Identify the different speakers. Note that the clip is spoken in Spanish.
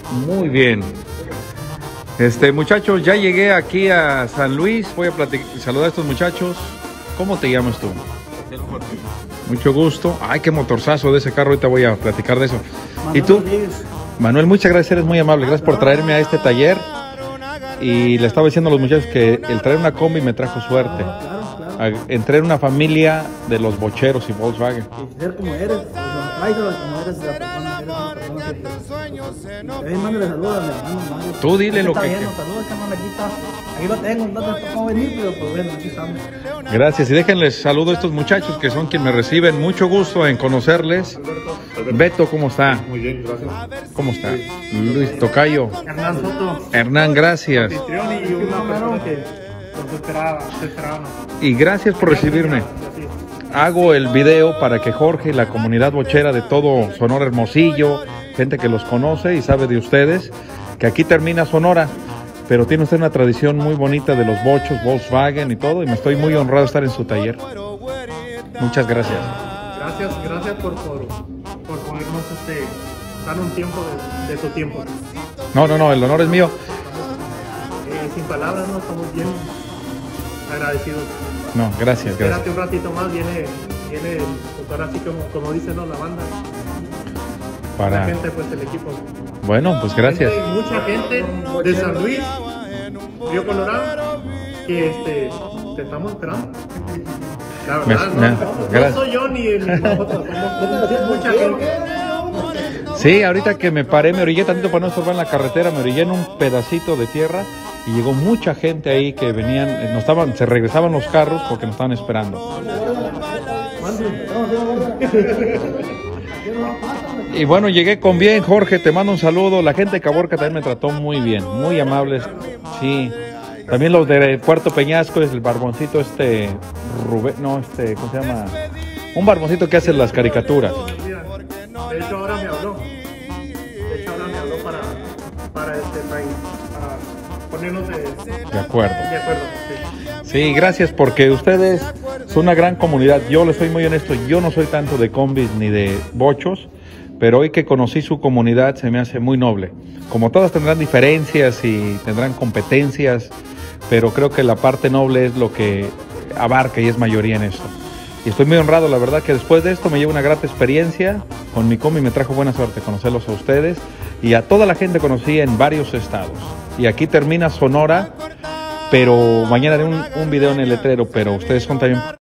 Speaker 1: Muy bien. Muchachos, ya llegué aquí a San Luis. Voy a saludar a estos muchachos. ¿Cómo te llamas tú? Mucho gusto. Ay, qué motorzazo de ese carro. Ahorita voy a platicar de eso. ¿Y tú? Manuel, muchas gracias. Eres muy amable. Gracias por traerme a este taller. Y le estaba diciendo a los muchachos que el traer una combi me trajo suerte. Entré en una familia de los bocheros y Volkswagen.
Speaker 2: Y ser como eres, como eres la persona, eres una persona que mándale saludos a mi hermano.
Speaker 1: Tú dile lo que
Speaker 2: quieras. Saludos, aquí lo tengo, no te puedo venir, pero pues bueno, aquí estamos.
Speaker 1: Gracias, y déjenles saludo a estos muchachos que son quienes me reciben. Mucho gusto en conocerles. Alberto. Beto, ¿cómo está?
Speaker 3: Muy bien, gracias.
Speaker 1: ¿Cómo está? Luis Tocayo.
Speaker 2: Hernán Soto.
Speaker 1: Hernán, gracias.
Speaker 2: Y una persona que se esperaba.
Speaker 1: Y gracias por recibirme. Hago el video para que Jorge y la comunidad bochera de todo Sonora Hermosillo, gente que los conoce y sabe de ustedes, que aquí termina Sonora, pero tiene usted una tradición muy bonita de los bochos, Volkswagen y todo, y me estoy muy honrado de estar en su taller. Muchas gracias.
Speaker 4: Gracias por ponernos dar un tiempo de tu tiempo.
Speaker 1: No, el honor es mío.
Speaker 4: Sin palabras, no estamos bien agradecidos.
Speaker 1: No, gracias.
Speaker 4: Espérate un ratito más, viene pues ahora sí como dicen, ¿no? La banda.
Speaker 1: Para
Speaker 4: la gente, pues el equipo.
Speaker 1: Bueno, pues gracias.
Speaker 4: Mucha gente de San Luis, Río Colorado, que te estamos esperando. La verdad, no soy yo ni nosotros, somos mucha gente.
Speaker 1: Sí, ahorita que me paré, me orillé tantito para no estorbar en la carretera, me orillé en un pedacito de tierra y llegó mucha gente ahí que venían, se regresaban los carros porque nos estaban esperando. Y bueno, llegué con bien, Jorge, te mando un saludo. La gente de Caborca también me trató muy bien, muy amables. Sí, también los de Puerto Peñasco, es el barboncito Rubén, ¿cómo se llama? Un barboncito que hace las caricaturas.
Speaker 4: De hecho ahora me habló para ponernos de
Speaker 1: acuerdo.
Speaker 4: Sí.
Speaker 1: Sí, gracias, porque ustedes son una gran comunidad. Yo les soy muy honesto, yo no soy tanto de combis ni de bochos, pero hoy que conocí su comunidad se me hace muy noble. Como todas tendrán diferencias y tendrán competencias, pero creo que la parte noble es lo que abarca y es mayoría en esto. Y estoy muy honrado, la verdad, que después de esto me llevo una grata experiencia. Con mi combi me trajo buena suerte conocerlos a ustedes y a toda la gente conocí en varios estados. Y aquí termina Sonora, pero mañana haré un video en el letrero, pero ustedes son también